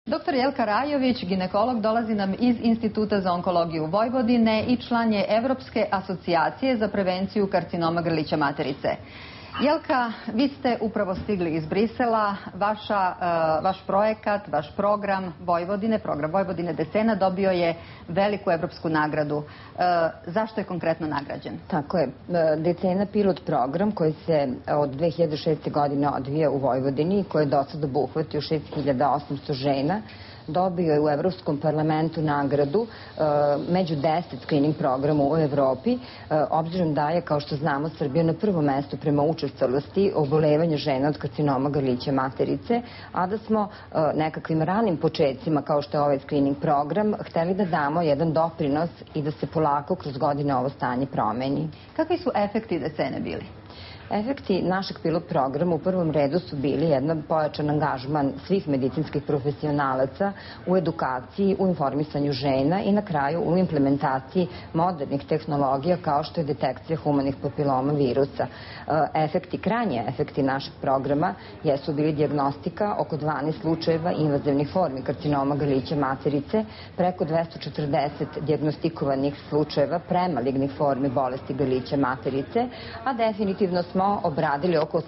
Dr. Jelka Rajović, ginekolog, dolazi nam iz Instituta za onkologiju Vojvodine i član je Evropske asocijacije za prevenciju karcinoma grlića materice. Jelka, vi ste upravo stigli iz Brisela. Vaš projekat, vaš program Vojvodine Decena dobio je veliku evropsku nagradu. Zašto je konkretno nagrađen? Tako je. Decena pilot program koji se od 2006. godine odvija u Vojvodini i koji je do sada obuhvatio 6800 žena, dobio je u Evropskom parlamentu nagradu među 10 screening programa u Evropi, obzirom da je, kao što znamo, Srbija na prvom mestu prema učestalosti obolevanja žena od karcinoma grlića materice, a da smo nekakvim ranim početcima, kao što je ovaj screening program, hteli da damo jedan doprinos i da se polako kroz godine ovo stanje promeni. Kakvi su efekti Decene bili? Efekti našeg pilot programa u prvom redu su bili jedan pojačan angažman svih medicinskih profesionalaca u edukaciji, u informisanju žena i na kraju u implementaciji modernih tehnologija kao što je detekcija humanih papiloma virusa. Krajnji efekti našeg programa jesu bili dijagnostika oko 12 slučajeva invazivnih formi karcinoma grlića materice, preko 240 dijagnostikovanih slučajeva premalignih formi bolesti grlića materice, a definitivno smo obradili oko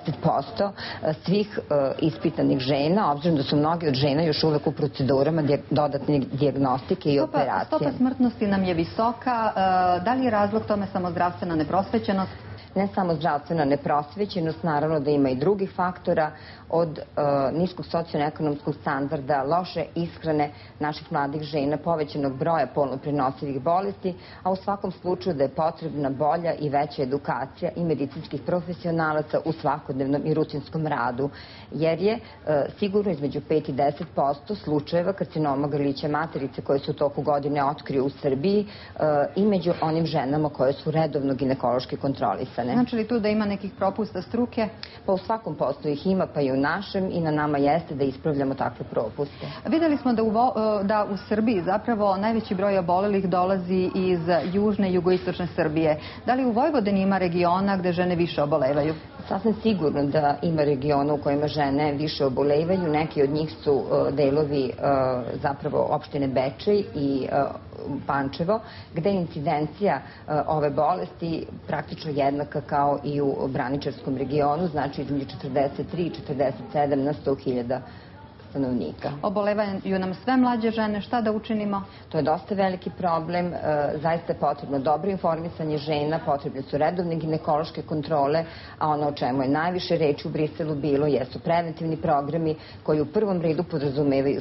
80% svih ispitanih žena, obzirom da su mnogi od žena još uvek u procedurama dodatne dijagnostike i operacije. Stopa smrtnosti nam je visoka. Da li je razlog tome samo zdravstvena neprosvećenost? Ne samo zdravstvena neprosvećenost, naravno da ima i drugih faktora, od niskog socioekonomskog standarda, loše ishrane naših mladih žena, povećanog broja polno prenosivih bolesti, a u svakom slučaju da je potrebna bolja i veća edukacija i medicinskih profesionalaca u svakodnevnom i rutinskom radu, jer je sigurno između 5 i 10% slučajeva karcinoma grlića materice koje se u toku godine otkriju u Srbiji i među onim ženama koje su redovno ginekološki kontrolisane. Znači li tu da ima nekih propusta struke? Pa u svakom poslu ih ima, pa i u našem, i na nama jeste da ispravljamo takve propuste. Videli smo da u Srbiji zapravo najveći broj obolelih dolazi iz južne i jugoistočne Srbije. Da li u Vojvodini ima regiona gde žene više obolevaju? Sasvim sigurno da ima regiona u kojima žene više obolevaju. Neki od njih su delovi zapravo opštine Bečej i Pančevo, gde je incidencija ove bolesti praktično jednaka kao i u Braničevskom regionu, znači između 43 i 47 na 100.000 stanovnika. Obolevaju nam sve mlađe žene, šta da učinimo? To je dosta veliki problem, zaista je potrebno dobro informisanje žena, potrebne su redovne ginekološke kontrole, a ono o čemu je najviše reči u Briselu bilo jesu preventivni programi koji u prvom redu podrazumevaju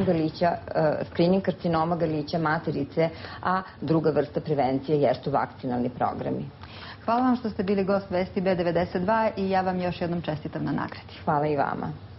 screening karcinoma grlića materice, a druga vrsta prevencije jesu vakcinalni programi. Hvala vam što ste bili gost Vesti B92 i ja vam još jednom čestitam na nagradi. Hvala i vama.